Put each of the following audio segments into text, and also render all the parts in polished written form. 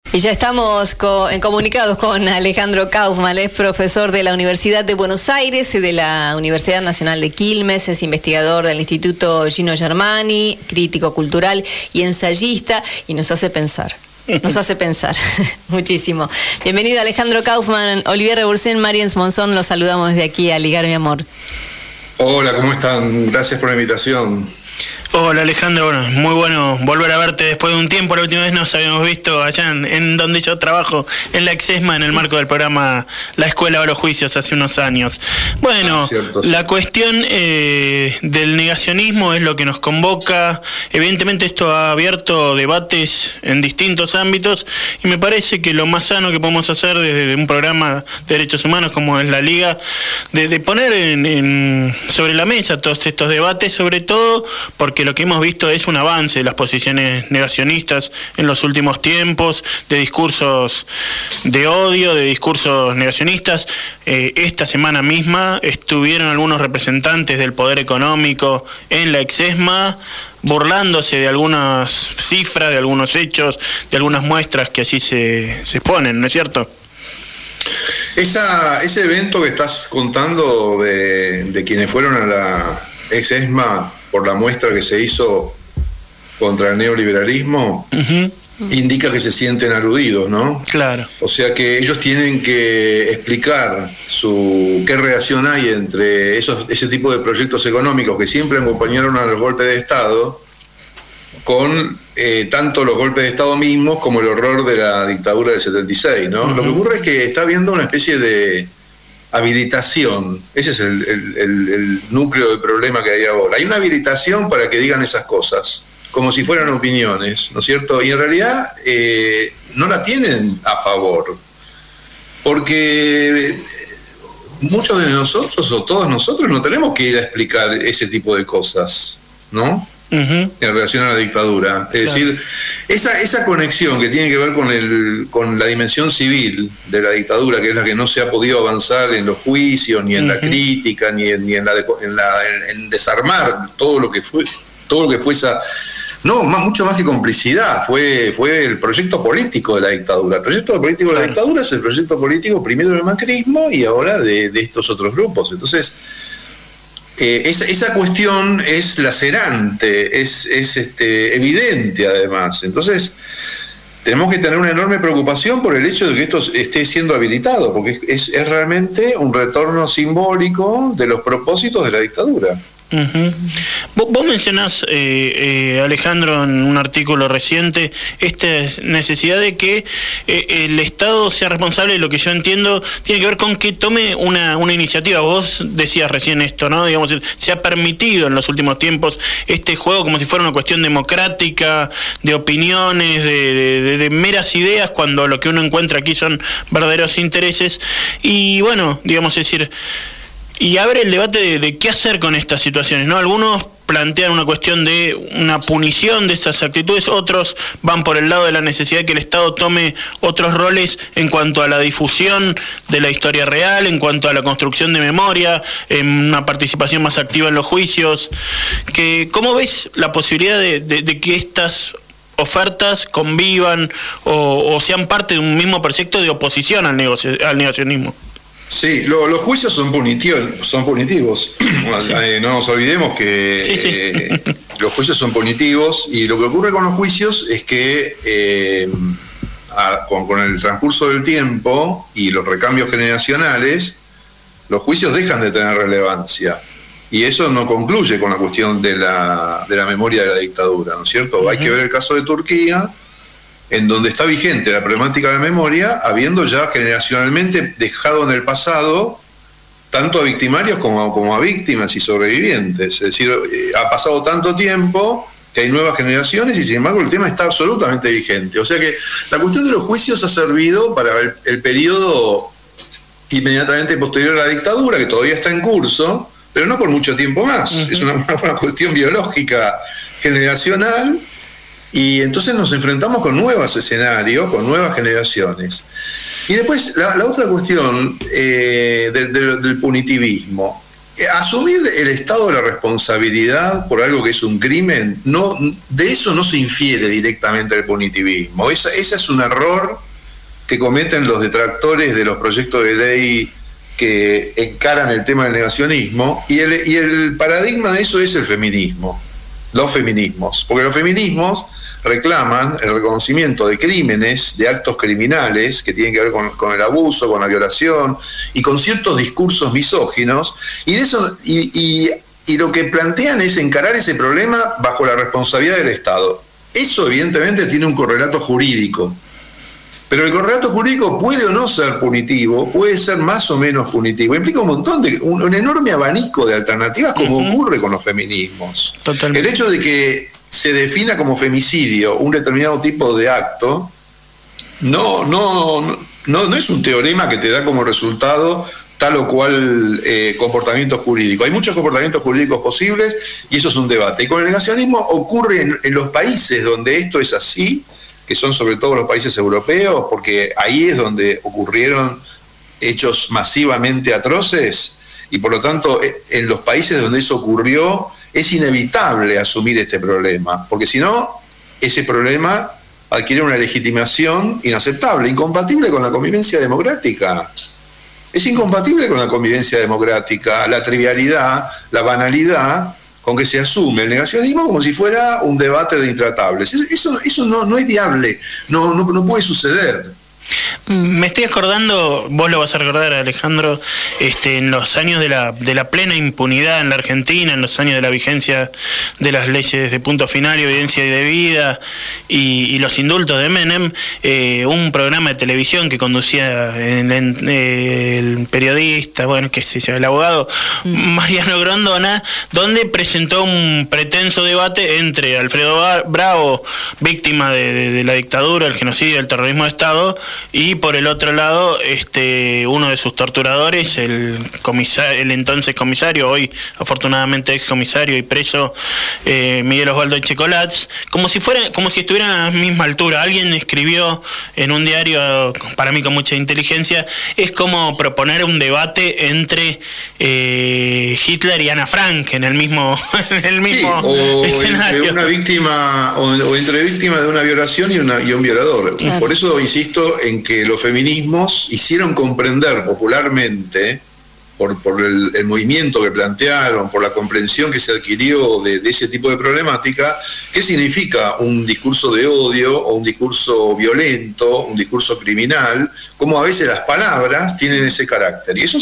Y ya estamos comunicados con Alejandro Kaufman, es profesor de la Universidad de Buenos Aires y de la Universidad Nacional de Quilmes, es investigador del Instituto Gino Germani, crítico cultural y ensayista, y nos hace pensar muchísimo. Bienvenido Alejandro Kaufman, Olivier Rebursen, Mariens Monzón, los saludamos desde aquí a Ligar Mi Amor. Hola, ¿cómo están? Gracias por la invitación. Hola Alejandro, bueno, muy bueno volver a verte después de un tiempo. La última vez nos habíamos visto allá en donde yo trabajo, en la Exesma, en el marco del programa La Escuela de los Juicios, hace unos años. Bueno, cierto, sí. La cuestión del negacionismo es lo que nos convoca. Evidentemente esto ha abierto debates en distintos ámbitos y me parece que lo más sano que podemos hacer desde un programa de derechos humanos como es la Liga, de poner sobre la mesa todos estos debates, sobre todo porque lo que hemos visto es un avance de las posiciones negacionistas en los últimos tiempos, de discursos de odio, de discursos negacionistas. Esta semana misma estuvieron algunos representantes del poder económico en la Exesma, burlándose de algunas cifras, de algunos hechos, de algunas muestras que así se ponen, ¿no es cierto? Ese evento que estás contando de quienes fueron a la Exesma por la muestra que se hizo contra el neoliberalismo, indica que se sienten aludidos, ¿no? Claro. O sea que ellos tienen que explicar qué relación hay entre ese tipo de proyectos económicos que siempre acompañaron a los golpes de Estado con tanto los golpes de Estado mismos como el horror de la dictadura del 76, ¿no? Lo que ocurre es que está habiendo una especie de habilitación. Ese es el núcleo del problema que hay ahora. Hay una habilitación para que digan esas cosas, como si fueran opiniones, ¿no es cierto? Y en realidad no la tienen a favor, porque muchos de nosotros o todos nosotros no tenemos que ir a explicar ese tipo de cosas, ¿no? En relación a la dictadura. Es decir, esa conexión que tiene que ver con la dimensión civil de la dictadura, que es la que no se ha podido avanzar en los juicios, ni en la crítica, ni en desarmar todo lo que fue esa... No, mucho más que complicidad, fue el proyecto político de la dictadura. El proyecto político de la dictadura es el proyecto político primero del macrismo y ahora de estos otros grupos. Entonces, esa cuestión es lacerante, es evidente además. Entonces, tenemos que tener una enorme preocupación por el hecho de que esto esté siendo habilitado, porque es realmente un retorno simbólico de los propósitos de la dictadura. Vos mencionás, Alejandro, en un artículo reciente, esta necesidad de que el Estado sea responsable, de lo que yo entiendo tiene que ver con que tome una iniciativa. Vos decías recién esto, ¿no? Digamos, se ha permitido en los últimos tiempos este juego como si fuera una cuestión democrática, de opiniones, de meras ideas, cuando lo que uno encuentra aquí son verdaderos intereses. Y bueno, digamos, es decir, y abre el debate de qué hacer con estas situaciones, ¿no? Algunos plantean una cuestión de una punición de estas actitudes, otros van por el lado de la necesidad de que el Estado tome otros roles en cuanto a la difusión de la historia real, en cuanto a la construcción de memoria, en una participación más activa en los juicios. ¿Cómo ves la posibilidad de que estas ofertas convivan o sean parte de un mismo proyecto de oposición al negacionismo? Sí, los juicios son punitivos. Sí. No nos olvidemos que los juicios son punitivos, y lo que ocurre con los juicios es que con el transcurso del tiempo y los recambios generacionales, los juicios dejan de tener relevancia. Y eso no concluye con la cuestión de la memoria de la dictadura, ¿no es cierto? Hay que ver el caso de Turquía, en donde está vigente la problemática de la memoria, habiendo ya generacionalmente dejado en el pasado tanto a victimarios como a víctimas y sobrevivientes. Es decir, ha pasado tanto tiempo que hay nuevas generaciones y sin embargo el tema está absolutamente vigente. O sea que la cuestión de los juicios ha servido para el periodo inmediatamente posterior a la dictadura, que todavía está en curso, pero no por mucho tiempo más. Es una cuestión biológica generacional. Y entonces nos enfrentamos con nuevos escenarios, con nuevas generaciones. Y después la otra cuestión del punitivismo. asumir el Estado la responsabilidad por algo que es un crimen, de eso no se infiere directamente el punitivismo. Ese es un error que cometen los detractores de los proyectos de ley que encaran el tema del negacionismo, y el paradigma de eso es el feminismo, los feminismos, porque los feminismos reclaman el reconocimiento de crímenes, de actos criminales que tienen que ver con el abuso, con la violación y con ciertos discursos misóginos, y de eso y lo que plantean es encarar ese problema bajo la responsabilidad del Estado. Eso evidentemente tiene un correlato jurídico, pero el correlato jurídico puede o no ser punitivo, puede ser más o menos punitivo, implica un enorme abanico de alternativas, como ocurre con los feminismos. Totalmente. El hecho de que se defina como femicidio un determinado tipo de acto no es un teorema que te da como resultado tal o cual comportamiento jurídico. Hay muchos comportamientos jurídicos posibles y eso es un debate. Y con el negacionismo ocurre en los países donde esto es así, que son sobre todo los países europeos, porque ahí es donde ocurrieron hechos masivamente atroces, y por lo tanto en los países donde eso ocurrió es inevitable asumir este problema, porque si no, ese problema adquiere una legitimación inaceptable, incompatible con la convivencia democrática. Es incompatible con la convivencia democrática, la trivialidad, la banalidad con que se asume el negacionismo como si fuera un debate de intratables. Eso no es viable, no puede suceder. Me estoy acordando, vos lo vas a recordar, Alejandro, en los años de la plena impunidad en la Argentina, en los años de la vigencia de las leyes de punto final y evidencia debida y los indultos de Menem, un programa de televisión que conducía el periodista, el abogado Mariano Grondona, donde presentó un pretenso debate entre Alfredo Bravo, víctima de la dictadura, el genocidio y el terrorismo de Estado, y por el otro lado uno de sus torturadores, el entonces comisario, hoy afortunadamente ex comisario y preso, Miguel Osvaldo Echecolatz, como si estuvieran a la misma altura. Alguien escribió en un diario, para mí con mucha inteligencia, es como proponer un debate entre Hitler y Ana Frank en el mismo escenario. Entre una víctima o entre víctima de una violación y un violador. Claro. Por eso insisto en que los feminismos hicieron comprender popularmente, por el movimiento que plantearon, por la comprensión que se adquirió de ese tipo de problemática, qué significa un discurso de odio o un discurso violento, un discurso criminal, cómo a veces las palabras tienen ese carácter. Y eso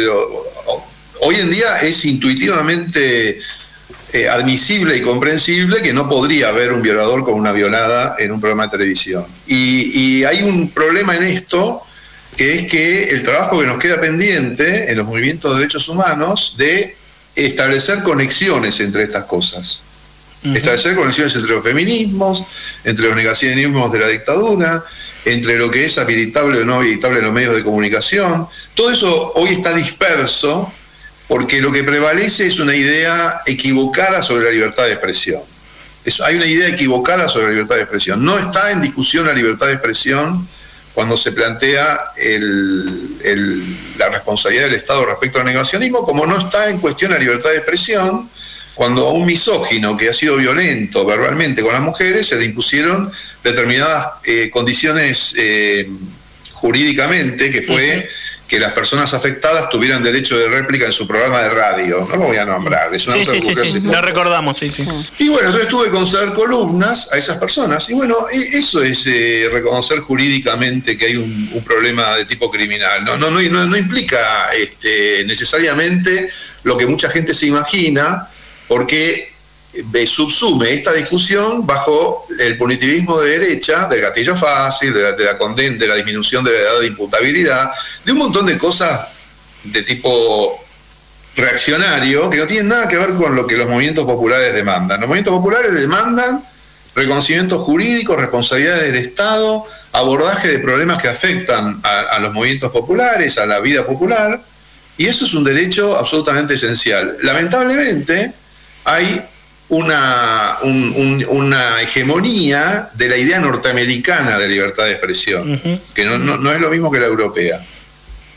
hoy en día es intuitivamente admisible y comprensible que no podría haber un violador con una violada en un programa de televisión. Y hay un problema en esto, que es que el trabajo que nos queda pendiente en los movimientos de derechos humanos de establecer conexiones entre estas cosas. Establecer conexiones entre los feminismos, entre los negacionismos de la dictadura, entre lo que es habilitable o no habilitable en los medios de comunicación. Todo eso hoy está disperso, porque lo que prevalece es una idea equivocada sobre la libertad de expresión. Hay una idea equivocada sobre la libertad de expresión. No está en discusión la libertad de expresión cuando se plantea la responsabilidad del Estado respecto al negacionismo, como no está en cuestión la libertad de expresión cuando a un misógino que ha sido violento verbalmente con las mujeres se le impusieron determinadas condiciones jurídicamente, que fue que las personas afectadas tuvieran derecho de réplica en su programa de radio. No lo voy a nombrar, es una sí, lo recordamos, sí. Y bueno, entonces tuve que conceder columnas a esas personas, y bueno, eso es reconocer jurídicamente que hay un problema de tipo criminal. No implica necesariamente lo que mucha gente se imagina, porque subsume esta discusión bajo el punitivismo de derecha, del gatillo fácil, de la disminución de la edad de imputabilidad, de un montón de cosas de tipo reaccionario que no tienen nada que ver con lo que los movimientos populares demandan. Los movimientos populares demandan reconocimiento jurídico, responsabilidades del Estado, abordaje de problemas que afectan a los movimientos populares, a la vida popular, y eso es un derecho absolutamente esencial. Lamentablemente hay una hegemonía de la idea norteamericana de libertad de expresión, que no es lo mismo que la europea.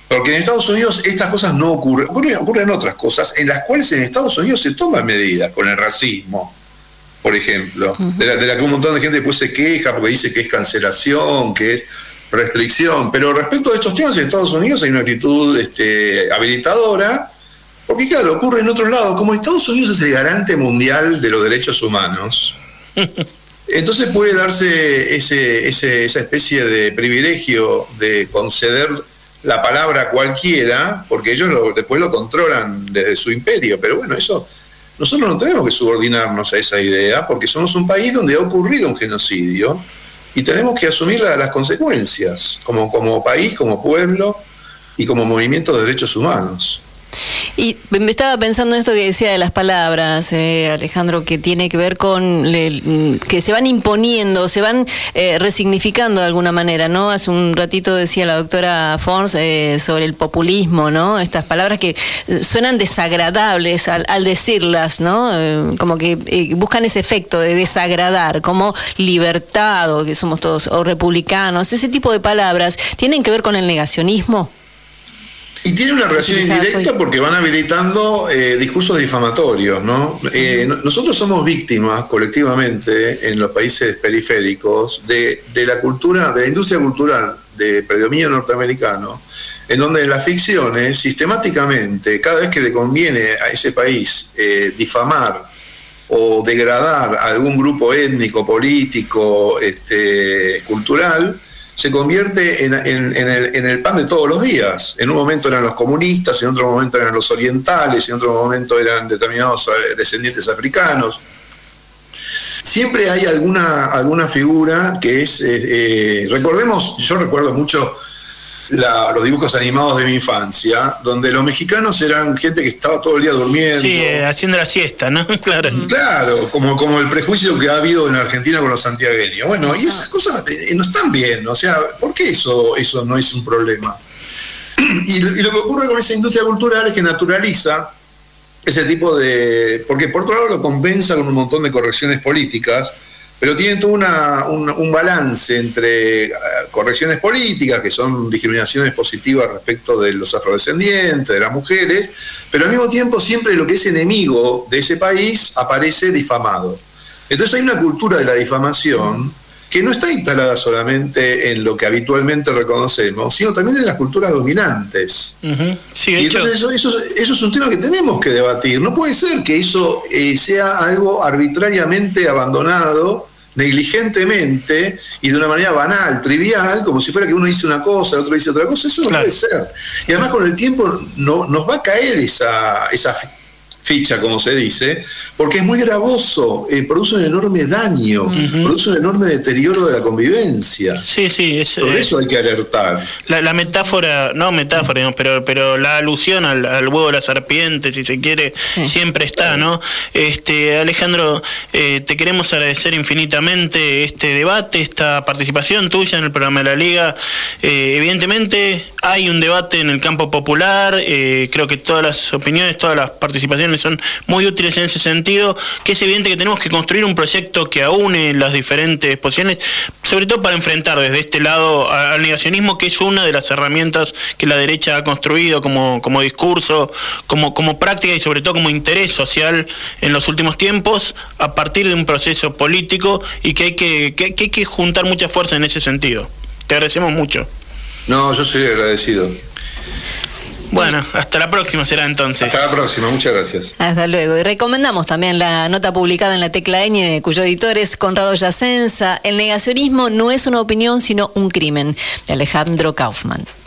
Porque en Estados Unidos estas cosas no ocurren otras cosas en las cuales en Estados Unidos se toman medidas con el racismo, por ejemplo, de la que un montón de gente después se queja porque dice que es cancelación, que es restricción, pero respecto a estos temas en Estados Unidos hay una actitud habilitadora, porque claro, ocurre en otros lados, como Estados Unidos es el garante mundial de los derechos humanos, entonces puede darse esa especie de privilegio de conceder la palabra a cualquiera, porque ellos después lo controlan desde su imperio, pero bueno, eso nosotros no tenemos que subordinarnos a esa idea, porque somos un país donde ha ocurrido un genocidio y tenemos que asumir las consecuencias, como país, como pueblo y como movimiento de derechos humanos. Y me estaba pensando en esto que decía de las palabras, Alejandro, que tiene que ver con que se van imponiendo, se van resignificando de alguna manera, ¿no? Hace un ratito decía la doctora Fons sobre el populismo, ¿no? Estas palabras que suenan desagradables al decirlas, ¿no? Como que buscan ese efecto de desagradar, como libertad, o que somos todos, o republicanos, ese tipo de palabras, ¿tienen que ver con el negacionismo? Y tiene una relación indirecta porque van habilitando discursos difamatorios, ¿no? Nosotros somos víctimas colectivamente en los países periféricos de la cultura, de la industria cultural de predominio norteamericano, en donde las ficciones sistemáticamente, cada vez que le conviene a ese país difamar o degradar a algún grupo étnico, político, cultural, se convierte en el pan de todos los días. En un momento eran los comunistas, en otro momento eran los orientales, en otro momento eran determinados descendientes africanos. Siempre hay alguna figura que es... recordemos, yo recuerdo mucho los dibujos animados de mi infancia, donde los mexicanos eran gente que estaba todo el día durmiendo. Sí, haciendo la siesta, ¿no? Claro. Claro, como el prejuicio que ha habido en Argentina con los santiagueños. Bueno, y esas cosas no están bien, o sea, ¿por qué eso no es un problema? Y lo que ocurre con esa industria cultural es que naturaliza ese tipo de... Porque por otro lado lo compensa con un montón de correcciones políticas, pero tienen todo un balance entre correcciones políticas, que son discriminaciones positivas respecto de los afrodescendientes, de las mujeres, pero al mismo tiempo siempre lo que es enemigo de ese país aparece difamado. Entonces hay una cultura de la difamación que no está instalada solamente en lo que habitualmente reconocemos, sino también en las culturas dominantes. Sí, y entonces eso es un tema que tenemos que debatir. No puede ser que eso sea algo arbitrariamente abandonado, negligentemente y de una manera banal, trivial, como si fuera que uno dice una cosa, el otro dice otra cosa. Eso no puede ser. Y además con el tiempo nos va a caer esa ficha, como se dice, porque es muy gravoso, produce un enorme daño, produce un enorme deterioro de la convivencia. Sí, por eso hay que alertar. La metáfora, pero la alusión al huevo de la serpiente, si se quiere, siempre está, ¿no? Alejandro, te queremos agradecer infinitamente este debate, esta participación tuya en el programa de la Liga. Evidentemente hay un debate en el campo popular, creo que todas las opiniones, todas las participaciones son muy útiles en ese sentido, que es evidente que tenemos que construir un proyecto que aúne las diferentes posiciones, sobre todo para enfrentar desde este lado al negacionismo, que es una de las herramientas que la derecha ha construido como discurso, como práctica y sobre todo como interés social en los últimos tiempos, a partir de un proceso político, y que hay que juntar mucha fuerza en ese sentido. Te agradecemos mucho. No, yo soy agradecido. Bueno, hasta la próxima será entonces. Hasta la próxima, muchas gracias. Hasta luego. Y recomendamos también la nota publicada en la Tecla Ñ, cuyo editor es Conrado Yacenza, El negacionismo no es una opinión, sino un crimen, de Alejandro Kaufman.